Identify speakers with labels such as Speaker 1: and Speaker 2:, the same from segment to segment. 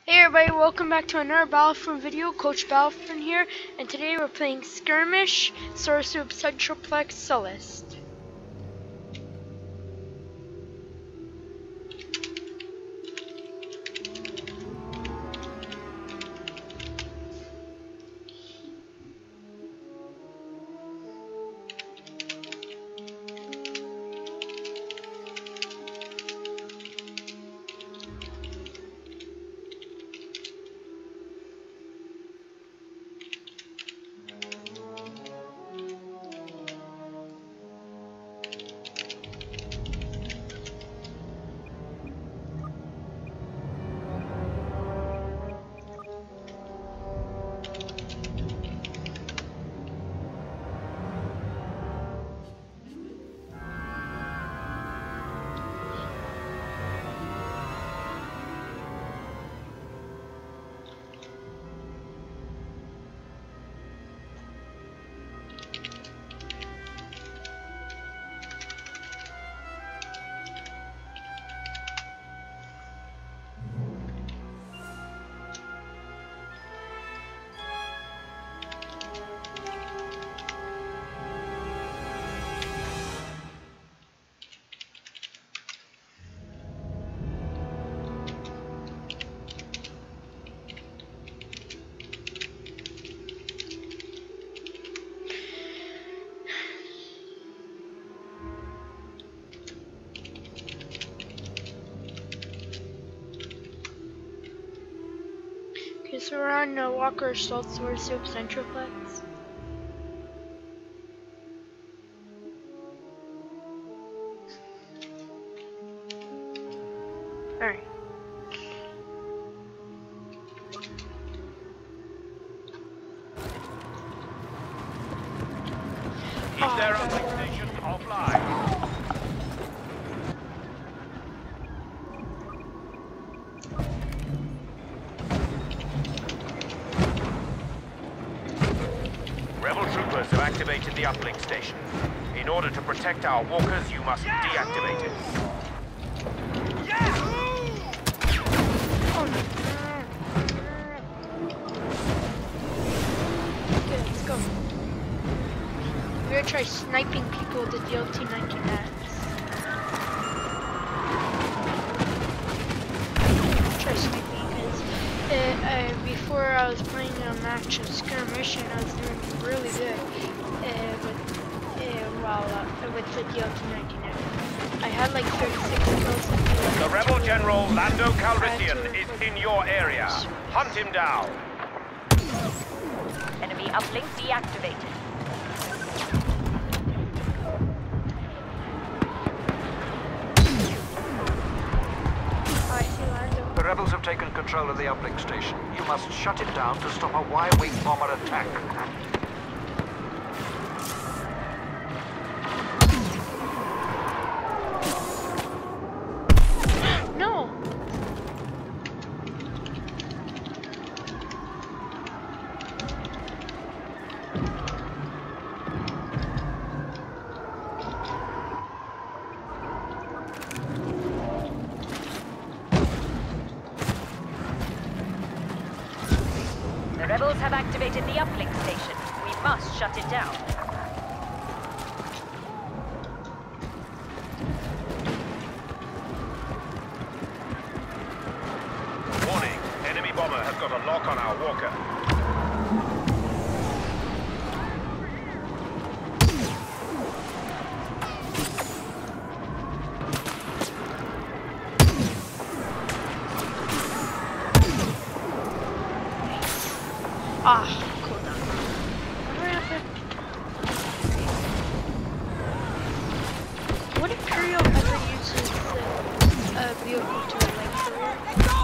Speaker 1: Hey everybody, welcome back to another Battlefront video. Coach Battlefront here, and today we're playing Skirmish, Sorcerer Centralplex Celeste. Okay, so we're on Walker Assault Sorcerer Centralplex. Alright.
Speaker 2: Keep their uplink station offline. Rebel troopers have activated the uplink station. In order to protect our walkers, you must deactivate it.
Speaker 1: Okay, let's go. We're gonna try sniping people with the DLT-19X. Try sniping because before I was playing a match of Skirmish and I was doing really good with the DLT-19X. I had like 36 kills.
Speaker 2: The Rebel General Lando Calrissian is in your area. Hunt him down.
Speaker 3: Enemy uplink deactivated.
Speaker 1: I see Lando.
Speaker 4: The rebels have taken control of the uplink station. You must shut it down to stop a Y-wing bomber attack.
Speaker 1: No!
Speaker 3: The rebels have activated the uplink station. We must shut it down.
Speaker 2: Warning, enemy bomber has got a lock on our walker.
Speaker 1: Ah, cool down. What happened? What if Imperial ever uses the vehicle to like career?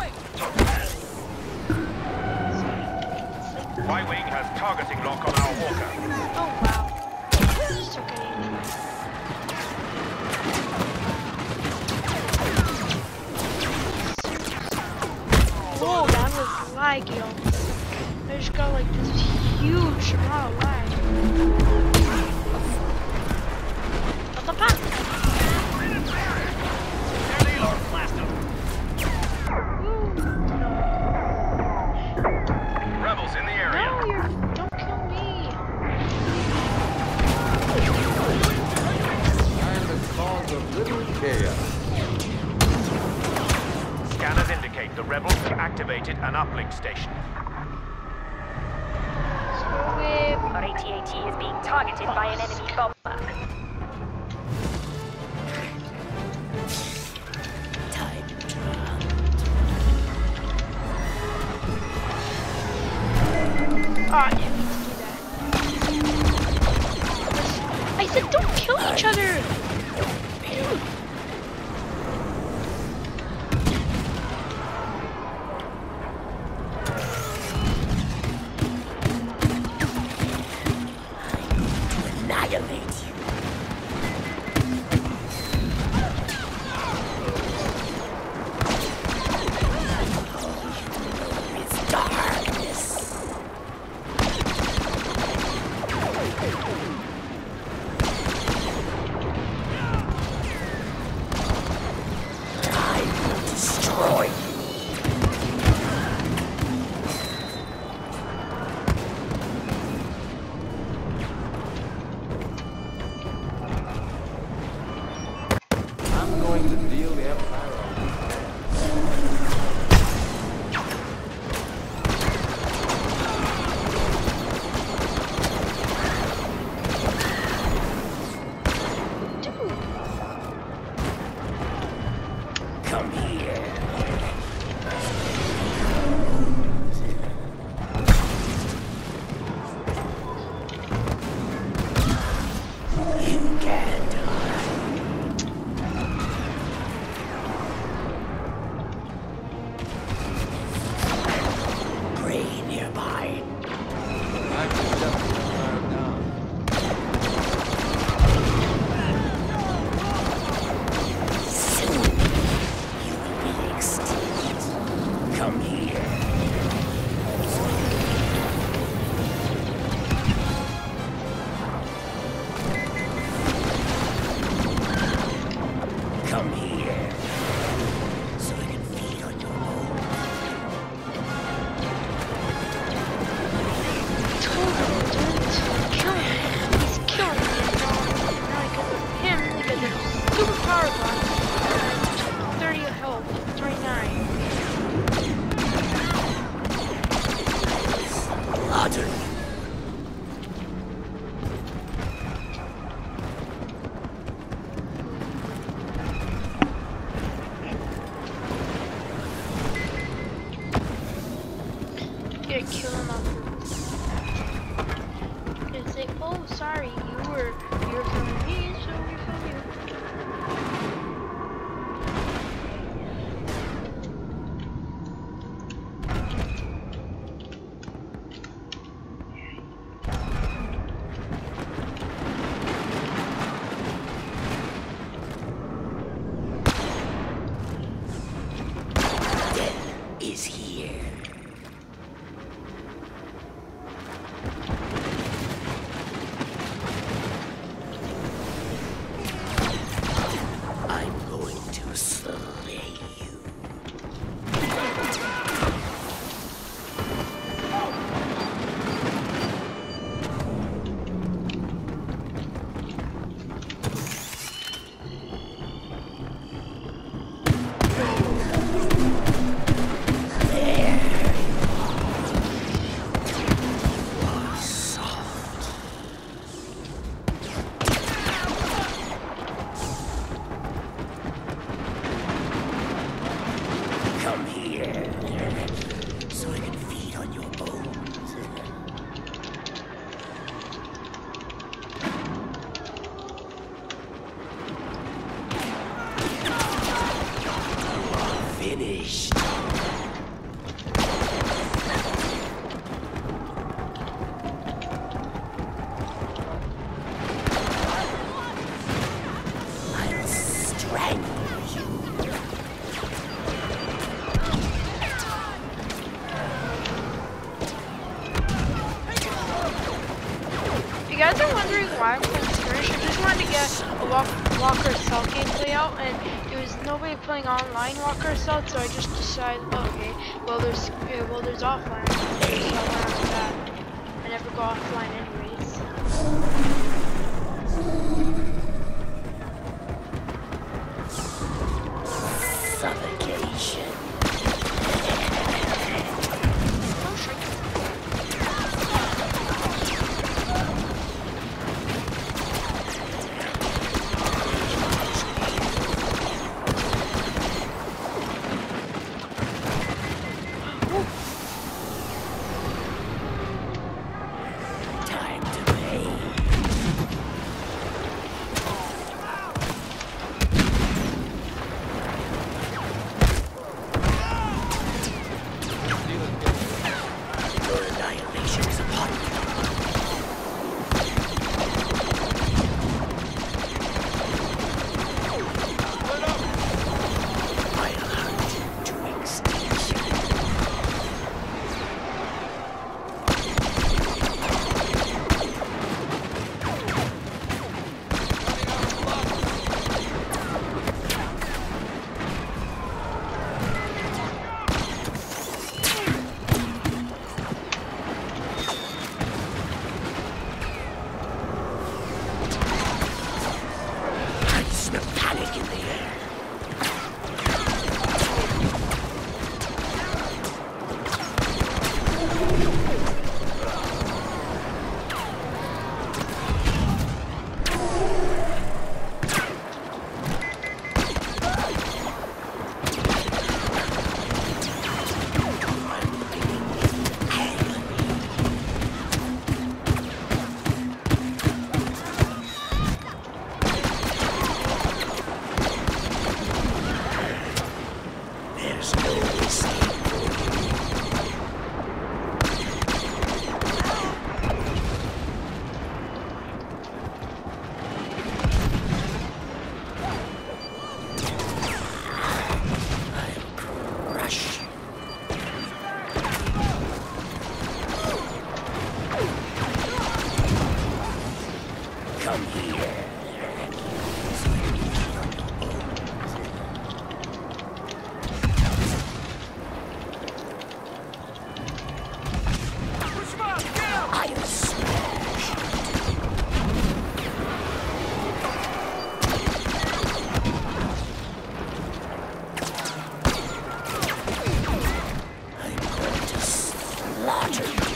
Speaker 2: Y-wing has targeting lock on our walker.
Speaker 1: Oh wow. It's okay. Whoa, that was laggy almost. I just got like this huge amount of lag. What the fuck? Ooh, no.
Speaker 2: The rebels have activated an uplink station.
Speaker 3: Our AT-AT is being targeted by an enemy bomber.
Speaker 1: Ah, I didn't mean to do that. I said don't kill each other! Dude.
Speaker 5: Annihilate you. It's darkness. I will destroy you.
Speaker 6: I'm going to deal the Empire a
Speaker 5: Come here. You can't pray nearby.
Speaker 6: I can shut the Empire down.
Speaker 5: Soon you will be extinct. Come here. Come here. So I can feed on your bones.
Speaker 1: Told him, dude. Kill him. He's killing me. Not because of him, because of super power bomb. 30 health. 29.
Speaker 5: Utterly.
Speaker 1: Gotta kill him off. And say, oh, sorry, you're from me, so we're from you.
Speaker 5: Death is here. I'm going to slay you. Soft. Come here, so I can feed on your bones. Finished. I'll strangle you.
Speaker 1: If you guys are wondering why I'm playing Skirmish, I just wanted to get a Walker Assault gameplay out, and there was nobody playing online Walker Assault, so I just decided, oh, okay, well there's offline, so I went on to that. I never go offline anyways.
Speaker 5: Suffocation. Time to pay. Your annihilation is upon me. I'll hunt to extinction. I smell panic in the air. There's no escape for you. I'll crush you. Come here. So I can feel on your bones. I'll smash I'm going to slaughter you.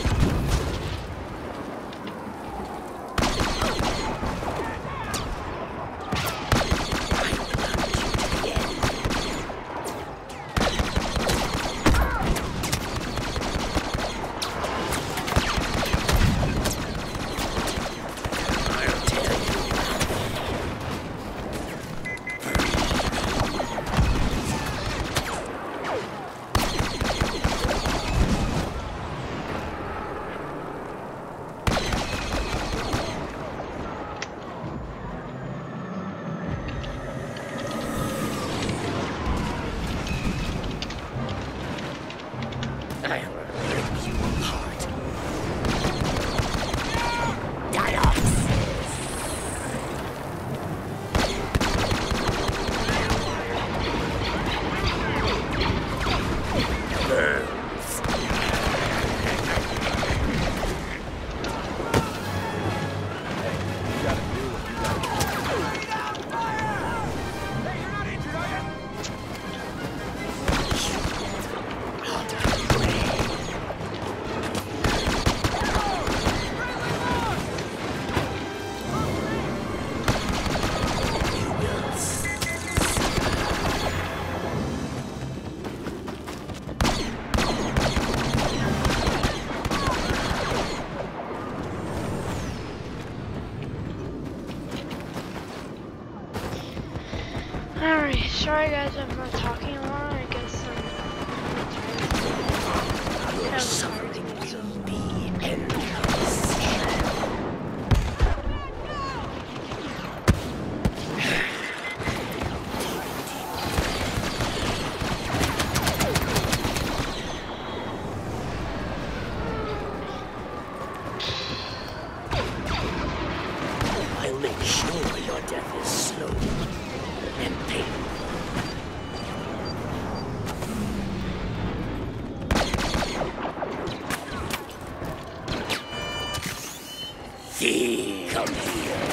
Speaker 5: I will hunt you to the end. I'll tell you. I will rip you apart. Dinox! Burns. You will
Speaker 1: Alright, sorry guys, I'm not talking a lot. I guess
Speaker 5: Your suffering will be endless. I'll make sure your death is slow and painful. Come here.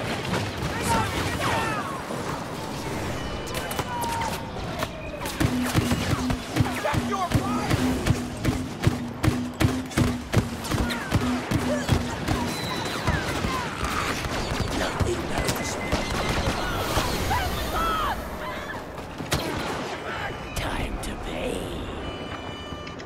Speaker 5: Nothing hurts me. Time to pay.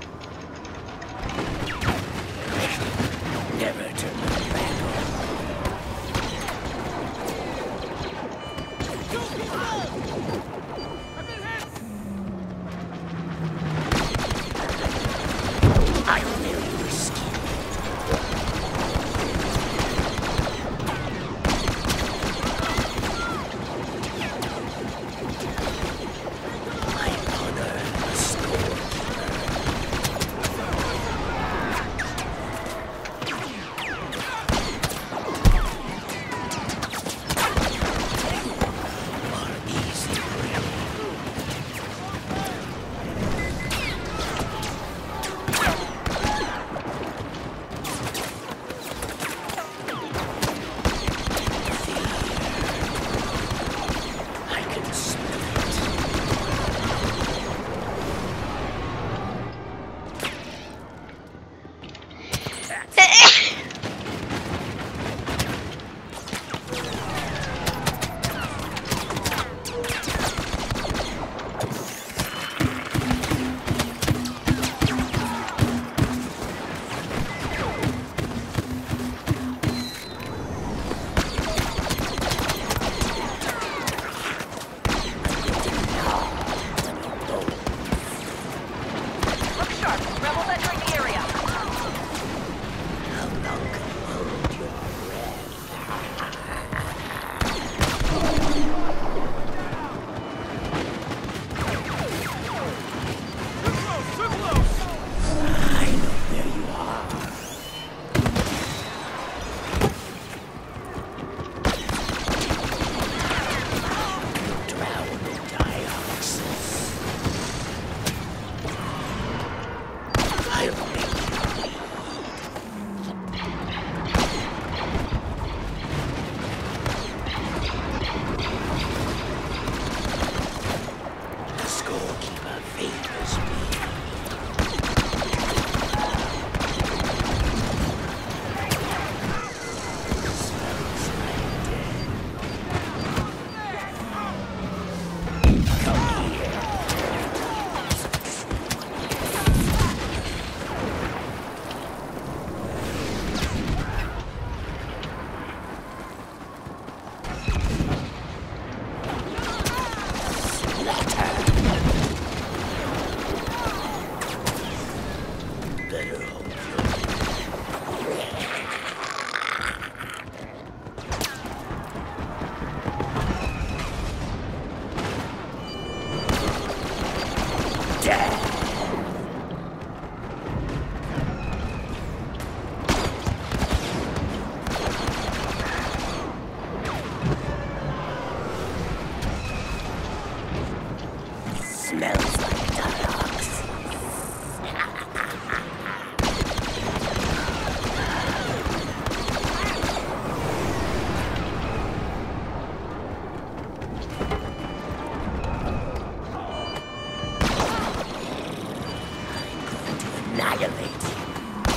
Speaker 5: annihilate you.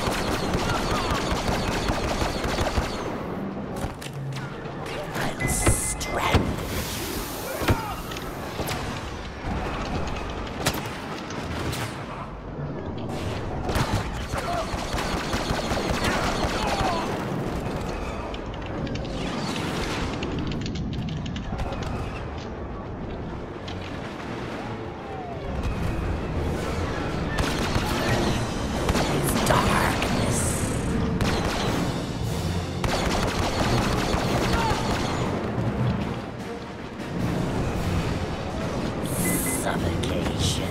Speaker 5: I'll strangle you. Suffocation.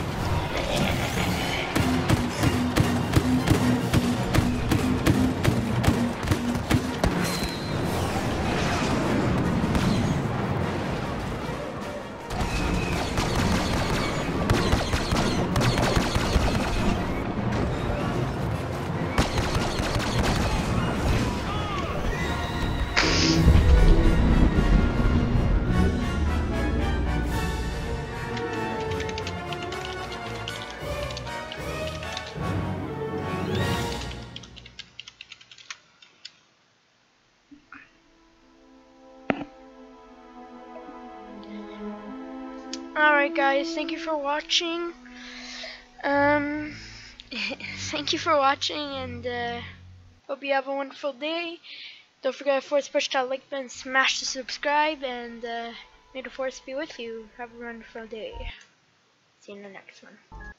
Speaker 1: Alright guys, thank you for watching. Thank you for watching, and hope you have a wonderful day. Don't forget to push that like button, smash the subscribe, and may the force be with you. Have a wonderful day. See you in the next one.